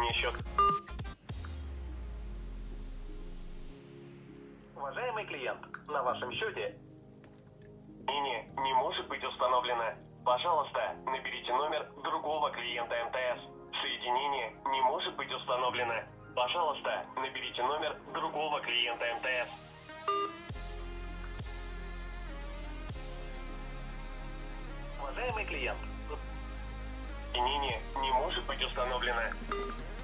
пополнения счета. Уважаемый клиент, на вашем счете не может быть установлено. Пожалуйста, наберите номер другого клиента МТС. Соединение не может быть установлено. Пожалуйста, наберите номер другого клиента МТС. Уважаемый клиент, соединение не может быть установлено.